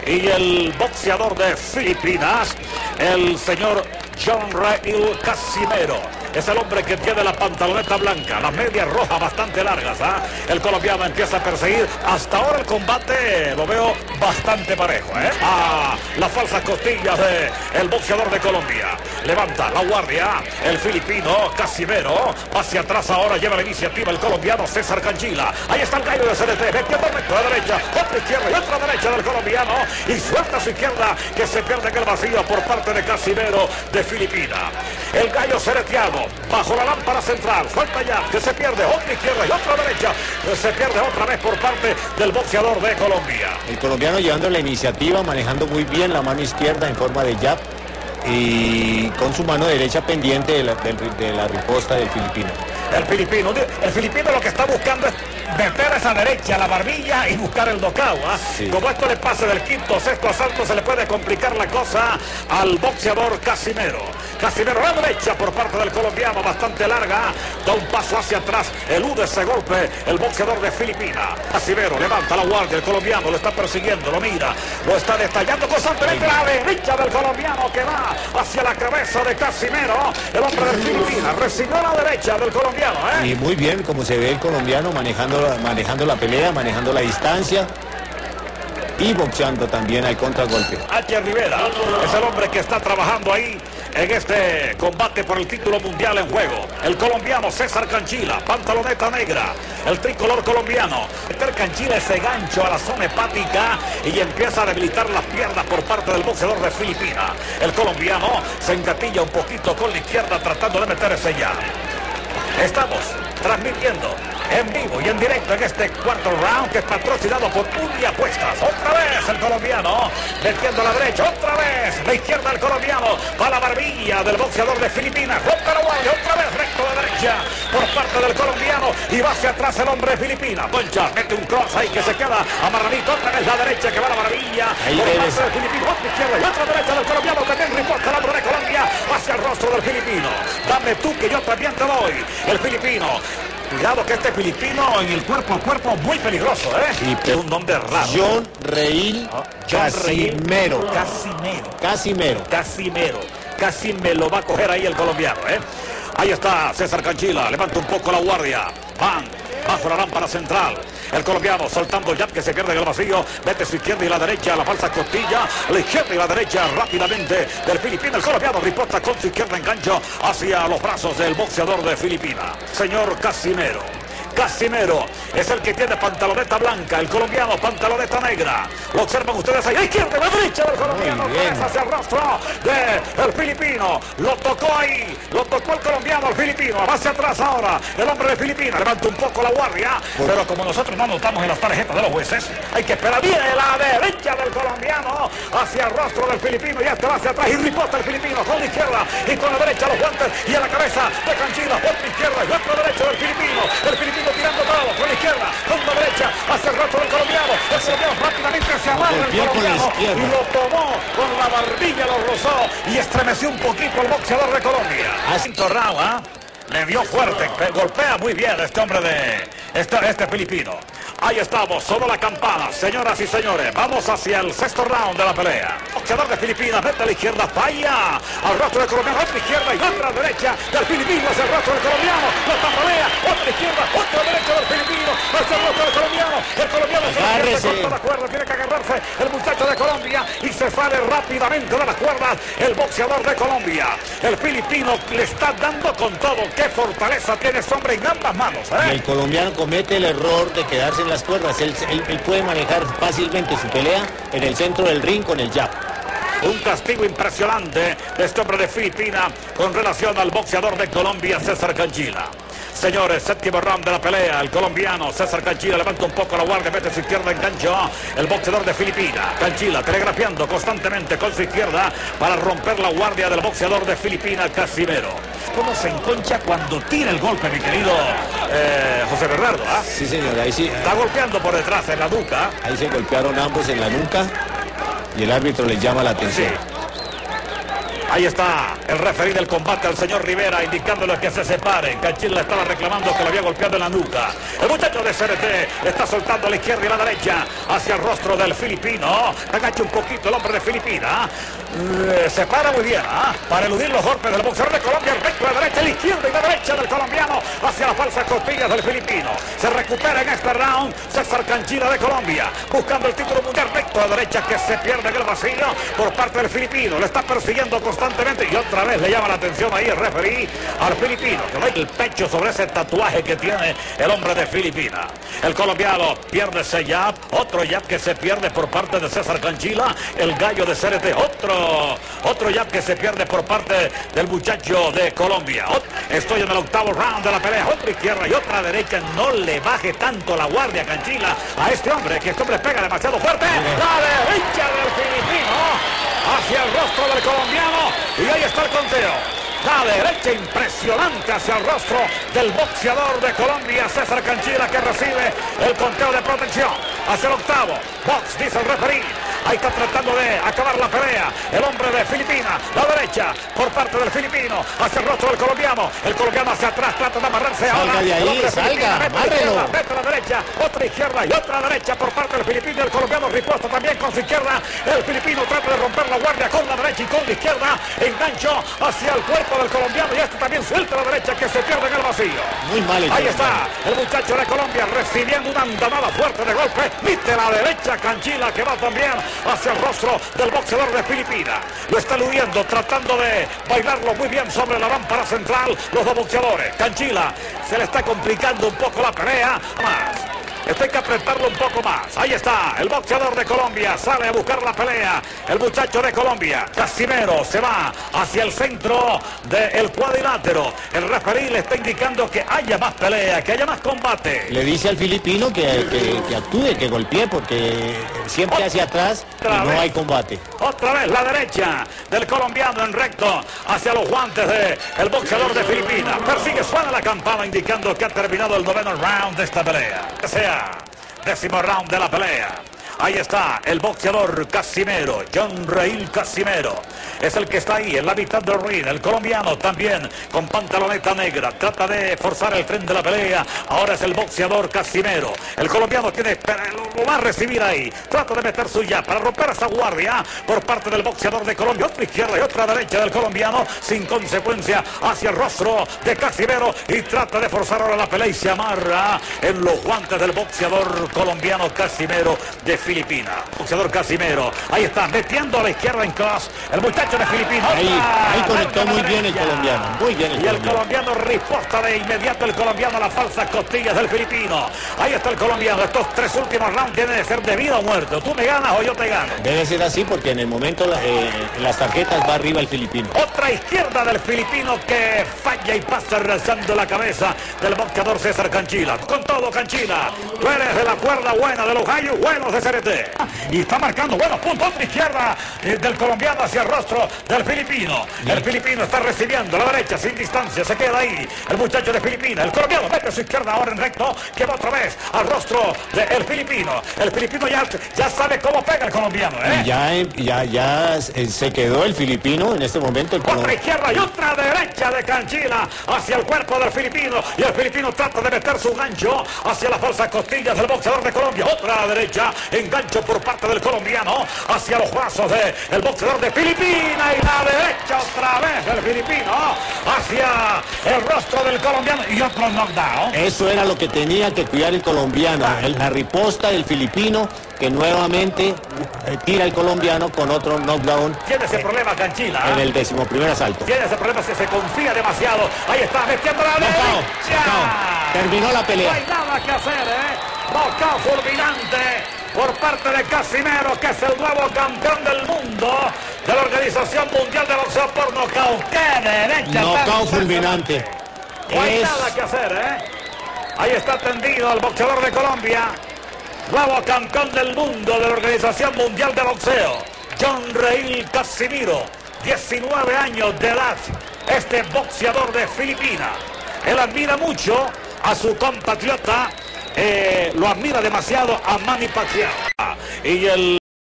y el boxeador de Filipinas, el señor John Rael Casimero. Es el hombre que tiene la pantaloneta blanca, las medias rojas bastante largas. El colombiano empieza a perseguir. Hasta ahora el combate lo veo bastante parejo. Las falsas costillas del boxeador de Colombia. Levanta la guardia el filipino Casimero. Hacia atrás ahora lleva la iniciativa el colombiano César Canchila. Ahí está el gallo de CNT. Metiendo recto de derecha, otra izquierda y otra derecha del colombiano. Y suelta su izquierda que se pierde en el vacío por parte de Casimero de Filipina. El gallo cereteado bajo la lámpara central, suelta ya, que se pierde otra izquierda y otra derecha, se pierde otra vez por parte del boxeador de Colombia. El colombiano llevando la iniciativa, manejando muy bien la mano izquierda en forma de jab y con su mano derecha pendiente de la riposta del filipino. El filipino lo que está buscando es meter esa derecha a la barbilla y buscar el knockout. Sí. Como esto le pase del quinto o sexto asalto, se le puede complicar la cosa al boxeador Casimero. Casimero a la derecha por parte del colombiano, bastante larga, da un paso hacia atrás, elude ese golpe el boxeador de Filipinas. Casimero levanta la guardia, el colombiano lo está persiguiendo, lo mira, lo está detallando constantemente. La derecha del colombiano que va hacia la cabeza de Casimero, el hombre de Filipinas recibió la derecha del colombiano. Y muy bien como se ve el colombiano manejando la pelea, manejando la distancia y boxeando también al contragolpe. H. Rivera es el hombre que está trabajando ahí en este combate por el título mundial en juego. El colombiano César Canchila, pantaloneta negra, el tricolor colombiano. Mete el Canchila ese gancho a la zona hepática y empieza a debilitar las piernas por parte del boxeador de Filipinas. El colombiano se engatilla un poquito con la izquierda tratando de meter ese jab. Estamos transmitiendo en vivo y en directo en este cuarto round que es patrocinado por Undi Apuestas. Otra vez el colombiano metiendo a la derecha, otra vez la izquierda del colombiano a la barbilla del boxeador de Filipinas. Rompe la guardia, otra vez recto de derecha por parte del colombiano y va hacia atrás el hombre de Filipinas. Poncha, mete un cross ahí que se queda amarradito, otra vez la derecha que va a la barbilla ahí por parte del filipino, otra izquierda y otra derecha del colombiano que tiene riposta el hombre de Colombia hacia el rostro del filipino. Dame tú que yo también te doy. El filipino. Cuidado que este filipino en el cuerpo a cuerpo muy peligroso, Sí, es un nombre raro. John Rael Casimero. Casi me lo va a coger ahí el colombiano, Ahí está César Canchila, levanta un poco la guardia. Van bajo la lámpara central. El colombiano soltando el jab que se pierde en el vacío. Mete su izquierda y la derecha, la falsa costilla. La izquierda y la derecha rápidamente del filipino. El colombiano riposta con su izquierda engancho hacia los brazos del boxeador de Filipinas. Señor Casimero. Casimero es el que tiene pantaloneta blanca, el colombiano pantaloneta negra. Lo observan ustedes ahí, a izquierda y la derecha del colombiano, hacia el rostro del filipino. Lo tocó ahí, lo tocó el colombiano, el filipino. Va hacia atrás ahora, el hombre de Filipinas levanta un poco la guardia, pero como nosotros no anotamos en las tarjetas de los jueces, hay que esperar. Viene la derecha del colombiano hacia el rostro del filipino y este va hacia atrás y riposta el filipino con la izquierda y con la derecha los guantes y a la cabeza de Canchila, otra izquierda y otra derecha del filipino. El filipino tirando todo con la izquierda, con la derecha, hacia el rostro del colombiano. El colombiano rápidamente se amarra el colombiano y lo tomó con la barbilla, lo rozó y estremeció un poquito el boxeador de Colombia. Quinto round, le dio fuerte, golpea muy bien este hombre de este filipino. Ahí estamos, solo la campana, señoras y señores. Vamos hacia el sexto round de la pelea. Boxeador de Filipinas, mete a la izquierda, falla al rostro del colombiano, otra izquierda y otra derecha del filipino hacia el rostro del colombiano. Lo tambolea, otra izquierda, otra derecha del filipino hacia el rostro del colombiano. El colombiano se corta la cuerda, tiene que agarrarse el muchacho de Colombia y se sale rápidamente de las cuerdas el boxeador de Colombia. El filipino le está dando con todo. Qué fortaleza tiene ese hombre en ambas manos. El colombiano comete el error de quedarse en las cuerdas. Él puede manejar fácilmente su pelea en el centro del ring con el jab. Un castigo impresionante de este hombre de Filipinas con relación al boxeador de Colombia, César Canchila. Señores, séptimo round de la pelea. El colombiano César Canchila levanta un poco la guardia, mete su izquierda en gancho. El boxeador de Filipinas, Canchila, telegrafiando constantemente con su izquierda para romper la guardia del boxeador de Filipinas, Casimero. ¿Cómo se enconcha cuando tira el golpe, mi querido José Bernardo? Sí, señor, ahí sí. Está golpeando por detrás en la nuca. Ahí se golpearon ambos en la nuca y el árbitro les llama la atención. Sí. Ahí está el referí del combate, el señor Rivera, indicándole que se separe. Canchila le estaba reclamando que lo había golpeado en la nuca. El muchacho de CRT está soltando a la izquierda y a la derecha hacia el rostro del filipino. Agacha un poquito el hombre de Filipina. Se para muy bien para eludir los golpes del boxeador de Colombia. El recto de derecha, la izquierda y la derecha del colombiano hacia las falsas costillas del filipino. Se recupera en este round César Canchila de Colombia, buscando el título mundial. Recto de derecha que se pierde en el vacío por parte del filipino. Le está persiguiendo constantemente y otra vez le llama la atención ahí el referí al filipino, que ve el pecho sobre ese tatuaje que tiene el hombre de Filipina. El colombiano pierde ese jab, otro jab que se pierde por parte de César Canchila, el gallo de CRT, otro jab que se pierde por parte del muchacho de Colombia. Estoy en el octavo round de la pelea, otra izquierda y otra derecha. No le baje tanto la guardia Canchila a este hombre, que este hombre pega demasiado fuerte. La derecha del filipino hacia el rostro del colombiano y ahí está el conteo. La derecha impresionante hacia el rostro del boxeador de Colombia, César Canchila, que recibe el conteo de protección. Hacia el octavo, box, dice el referí. Ahí está tratando de acabar la pelea el hombre de Filipina. La derecha por parte del filipino hacia el rostro del colombiano. El colombiano hacia atrás trata de amarrarse. Salga ahora de ahí, salga, amárrelo. Mete la derecha, otra izquierda y otra derecha por parte del filipino. Y el colombiano riposta también con su izquierda. El filipino trata de romper la guardia con la derecha y con la izquierda. Engancho hacia el cuerpo del colombiano y este también suelta la derecha que se pierde en el vacío. Muy mal hecho. Ahí está el muchacho de Colombia recibiendo una andanada fuerte de golpe. Mete la derecha Canchila, que va también hacia el rostro del boxeador de Filipina. Lo está eludiendo, tratando de bailarlo muy bien sobre la lámpara central los dos boxeadores. Canchila se le está complicando un poco la pelea. Esto hay que apretarlo un poco más. Ahí está el boxeador de Colombia. Sale a buscar la pelea. El muchacho de Colombia. Casimero se va hacia el centro del cuadrilátero. El referí le está indicando que haya más pelea, que haya más combate. Le dice al filipino que actúe, que golpee, porque siempre hacia atrás y no hay combate. Otra vez la derecha del colombiano en recto hacia los guantes del boxeador de Filipinas. Persigue, suena la campana indicando que ha terminado el noveno round de esta pelea. Que sea décimo round de la pelea. Ahí está el boxeador Casimero, John Rail Casimero. Es el que está ahí en la mitad del ring. El colombiano también con pantaloneta negra. Trata de forzar el tren de la pelea. Ahora es el boxeador Casimero. El colombiano lo va a recibir ahí. Trata de meter su jab para romper esa guardia por parte del boxeador de Colombia. Otra izquierda y otra derecha del colombiano. Sin consecuencia hacia el rostro de Casimero. Y trata de forzar ahora la pelea y se amarra en los guantes del boxeador colombiano Casimero de Filipina. Boxeador Casimero. Ahí está, metiendo a la izquierda en cross. El muchacho de Filipina. Ahí conectó muy bien el colombiano. Muy bien el colombiano riposta de inmediato el colombiano a las falsas costillas del filipino. Ahí está el colombiano. Estos tres últimos rounds tienen de ser de vida o muerte. Tú me ganas o yo te gano. Debe ser así porque en el momento las tarjetas va arriba el filipino. Otra izquierda del filipino que falla y pasa rezando la cabeza del boxeador César Canchila. Con todo, Canchila, tú eres de la cuerda buena, de los gallos buenos de CRT. Y está marcando buenos puntos. Otra izquierda del colombiano hacia el rostro del filipino. El filipino está recibiendo la derecha sin distancia. Se queda ahí el muchacho de Filipina. El colombiano mete su izquierda ahora en recto, que va otra vez al rostro del filipino. El filipino ya sabe cómo pega el colombiano. Ya se quedó el filipino en este momento. Otra izquierda y otra derecha de Canchila hacia el cuerpo del filipino. Y el filipino trata de meter su gancho hacia las falsas costillas del boxeador de Colombia. Otra derecha, engancho por parte del colombiano hacia los brazos del boxeador de Filipina. Y la derecha otra vez del filipino hacia el rostro del colombiano. Y otro knockdown. Eso era lo que tenía que cuidar el colombiano. La riposta del filipino, que nuevamente tira el colombiano con otro knockdown. Tiene ese problema Canchila. En el 11º asalto. Tiene ese problema si se confía demasiado. Ahí está metiendo la derecha. Terminó la pelea. No hay nada que hacer, Knockout fulminante por parte de Casimero, que es el nuevo campeón del mundo de la Organización Mundial de Boxeo por nocaut. ¡Qué derecha! Knockout fulminante. No hay nada que hacer, Ahí está tendido el boxeador de Colombia, nuevo campeón del mundo de la Organización Mundial de Boxeo, John Rail Casimiro, 19 años de edad, este boxeador de Filipinas. Él admira mucho a su compatriota, lo admira demasiado a Manny Pacquiao. Y el